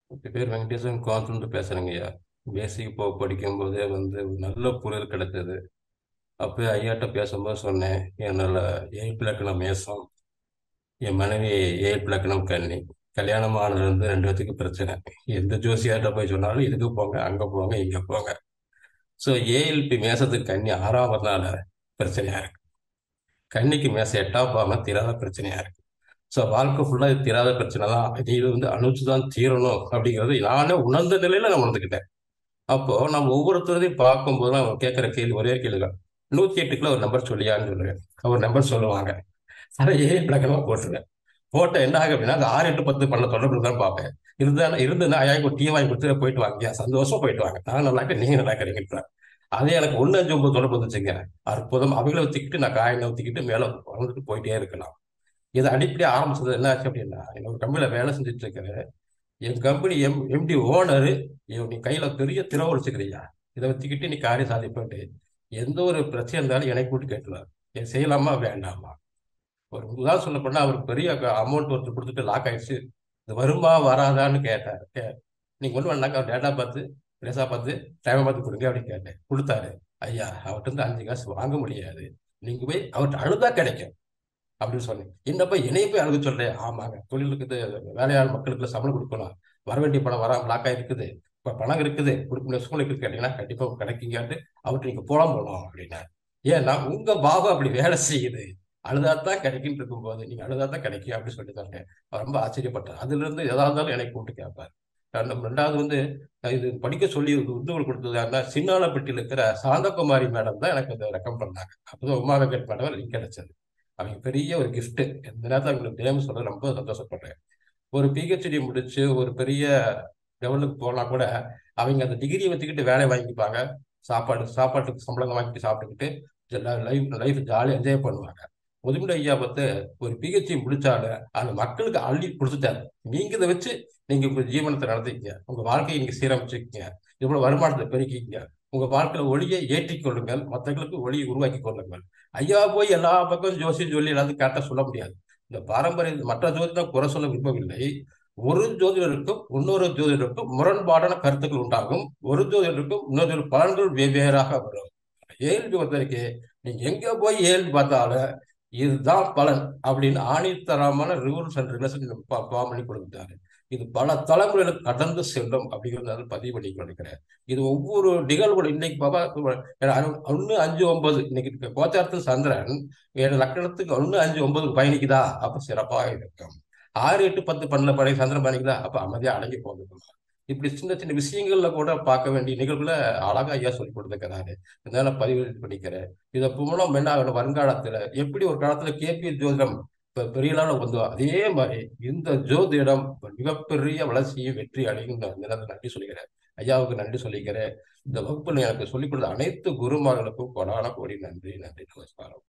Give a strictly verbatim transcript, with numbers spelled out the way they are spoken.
என் பேர் வெங்கடேசன், கோயம்புத்தூர்ந்து பேசுறேங்கய்யா. பேசிக் இப்போ படிக்கும்போதே வந்து ஒரு நல்ல புரிதல் கிடைச்சது. அப்பயே ஐயாட்ட பேசும்போது சொன்னேன், என்னோட ஏழு இலக்கணம் மேசம், என் மனைவி ஏழு இலக்கணம் கன்னி. கல்யாணம் ஆனதுலேருந்து ரெண்டு பேத்துக்கு பிரச்சனை. எந்த ஜோசியார்ட்ட போய் சொன்னாலும் இதுக்கு போங்க, அங்கே போங்க, இங்கே போங்க. ஸோ ஏஎல்பி மேசத்துக்கு கன்னி ஆறாவதுனால பிரச்சனையா இருக்கு. கன்னிக்கு மேசம் எட்டாம் பாவம் தீராத பிரச்சனையா இருக்கு. ஸோ வாழ்க்கை ஃபுல்லாக இது தீராத பிரச்சனை தான். இது வந்து அனுப்பிச்சு தான் தீரணும் அப்படிங்கிறது நானே உணர்ந்த நிலையில நான் உணர்ந்துக்கிட்டேன். அப்போ நம்ம ஒவ்வொருத்தரையும் பார்க்கும்போது அவங்க கேட்குற கேள்வி ஒரே கேள்வி தான். நூத்தி எட்டுக்குள்ள ஒரு நம்பர் சொல்லியான்னு சொல்லுவேன். ஒரு நம்பர் சொல்லுவாங்க. அதை ஏ விளக்கமா போட்டுருவேன். போட்ட என்ன ஆகும் அப்படின்னா அந்த ஆறு எட்டு பத்து பண்ண தொடர்பு தான் பார்ப்பேன். இருந்தா இருந்ததுன்னா ஐயா ஒரு டீ வாங்கி கொடுத்து போயிட்டு வாங்க, சந்தோஷமா போயிட்டு வாங்க, நான் நல்லா இருக்கேன், நீங்க நல்லா இருக்கிறீங்க. அதே எனக்கு ஒண்ணு அஞ்சு ஒன்பது தொடர்பு வந்துச்சுங்க. அற்புதம். அவங்கள வச்சுக்கிட்டு நான் காயினை ஊத்திக்கிட்டு மேல வந்துட்டு போயிட்டே இருக்கலாம். இது அடிப்படையா ஆரம்பிச்சது என்ன ஆச்சு அப்படின்னா, என்னோட கம்பெனில வேலை செஞ்சுட்டு இருக்கிறேன். என் கம்பெனி எம் எம்டி ஓனரு, நீ கையில பெரிய திறவு வச்சுக்கிறியா, இதை வச்சுக்கிட்டு நீ காரியம் சாதிப்பேன்ட்டு எந்த ஒரு பிரச்சனை இருந்தாலும் என்னை கூட்டு கேட்டுருவார். என் செய்யலாமா வேண்டாமா. ஒரு உதாரணம் சொல்ல போனா அவருக்கு பெரிய அமௌண்ட் ஒருத்தர் கொடுத்துட்டு லாக் ஆயிடுச்சு. இது வருமா வராதான்னு கேட்டார். கே நீங்க ஒண்ணு வேணாக்கா டேட்டா பார்த்து பிளேஸா பார்த்து டைமை பார்த்து கொடுங்க அப்படின்னு கேட்டேன். கொடுத்தாரு. ஐயா அவர்கிட்ட இருந்து அஞ்சு காசு வாங்க முடியாது, நீங்க போய் அவர்கிட்ட அழுதா கிடைக்கும் அப்படின்னு சொன்னேன். என்னப்பா என்னைய போய் அழுக சொல்றேன். ஆமாங்க, தொழிலுக்கு இது வேலையாளர் மக்களுக்கு சம்பளம் கொடுக்கணும், வர வேண்டிய பணம் வர பிளாக் ஆயிருக்குது, இப்ப பணம் இருக்குது, கொடுக்க முடிய சூழ்நிலை இருக்கு கேட்டீங்கன்னா கண்டிப்பா கிடைக்குங்காட்டு அவர்கிட்ட நீங்க போலாம் போகலாம் அப்படின்னா. ஏன்னா உங்க பாவம் அப்படி வேலை செய்யுது. அழுதாத்தான் கிடைக்குன்னு இருக்கும்போது நீங்க அழுதாத்தான் கிடைக்கும் அப்படின்னு சொல்லி தந்தேன். அவர் ரொம்ப ஆச்சரியப்பட்டார். அதுல இருந்து எதா இருந்தாலும் என்னை கூப்பிட்டு கேட்பார். ரெண்டு- ரெண்டாவது வந்து இது படிக்க சொல்லி உத்தரவு கொடுத்தது யாருன்னா சின்னாலப்பட்டியில் இருக்கிற சாந்தகுமாரி மேடம் தான் எனக்கு இதை ரெக்கமெண்ட் பண்ணாங்க. அப்பதான் உமா வெங்கட் மேடம் லிங்க் கிடைச்சது. அவங்க பெரிய ஒரு gift. எந்த நேரத்தில் அவங்களுக்கு நேம் சொல்ல ரொம்ப சந்தோஷப்படுறேன். ஒரு பிஹெச்டி முடிச்சு ஒரு பெரிய லெவலுக்கு போனா கூட அவங்க அந்த டிகிரி வச்சுக்கிட்டு வேலை வாங்கிப்பாங்க. சாப்பாடு சாப்பாட்டுக்கு சம்பளம் வாங்கிட்டு சாப்பிட்டுக்கிட்டு லைஃப் லைஃப் ஜாலியாக என்ஜாய் பண்ணுவாங்க. முதுமலை ஐயா பார்த்து ஒரு பிஹெச்டி முடிச்சாலும் அந்த மக்களுக்கு அள்ளி கொடுத்துட்டாரு. நீங்க இதை வச்சு நீங்க உங்க ஜீவனத்தை நடத்திக்கங்க, உங்க வாழ்க்கையை நீங்க சீரமைச்சுக்கங்க, இவ்வளவு வருமானத்தை பெருக்கிக்கங்க, உங்க வாழ்க்கையில ஒளியை ஏற்றிக் கொள்ளுங்கள், மற்றவர்களுக்கு ஒளியை உருவாக்கி கொள்ளுங்கள். ஐயா போய் எல்லா பக்கம் ஜோசியம் சொல்லி எல்லாத்தையும் கரெக்டா சொல்ல முடியாது. இந்த பாரம்பரிய மற்ற ஜோதிடம் குறை சொல்ல விரும்பவில்லை. ஒரு ஜோதிடருக்கும் இன்னொரு ஜோதிடருக்கும் முரண்பாடான கருத்துக்கள் உண்டாகும். ஒரு ஜோதிடருக்கும் இன்னொரு பலன்கள் வெவ்வேறாக வரும். ஏழ்பி பொறுத்த வரைக்கும் நீங்க எங்க போய் ஏழ்பி பார்த்தாலும் இதுதான் பலன் அப்படின்னு ஆணித்தரமான ரூல்ஸ் அண்ட் ரெகுலேஷன் ஃபார்ம் பண்ணி கொடுத்துட்டாரு. இது பல தலைமுறைகளுக்கு கடந்து செல்லும் அப்படிங்கிறத பதிவு பண்ணி நினைக்கிறேன். இது ஒவ்வொரு நிகழ்வுகள் இன்னைக்கு பாபா ஒன்னு அஞ்சு ஒன்பது இன்னைக்கு கோச்சாரத்து சந்திரன் ஏழு லக்கணத்துக்கு ஒன்னு அஞ்சு ஒன்பதுக்கு பயணிக்குதா அப்ப சிறப்பாக இருக்கும். ஆறு எட்டு பத்து பன்னெண்டு பழைய சந்திரன் பயணிக்குதா அப்ப அமைதியா அடங்கி போகணும். இப்படி சின்ன சின்ன விஷயங்கள்ல கூட பார்க்க வேண்டிய நிகழ்வுல அழகா ஐயா சொல்லி கொடுத்துருக்கிறாரு. இதனால பதிவு பண்ணிக்கிறேன். இதை மூலம் என்ன ஆகணும், வருங்காலத்துல எப்படி ஒரு காலத்துல கேபி ஜோதிடம் இப்ப பெரிய அளவில் வந்து அதே மாதிரி இந்த ஜோதிடம் மிகப்பெரிய வளர்ச்சியும் வெற்றி அடையும். நான் இந்த நேரத்துல நன்றி சொல்லிக்கிறேன். ஐயாவுக்கு நன்றி சொல்லிக்கிறேன். இந்த வகுப்புல எனக்கு சொல்லிக் கொடுத்த அனைத்து குருமார்களுக்கும் கொடான கோடி நன்றி. நன்றி, நமஸ்காரம்.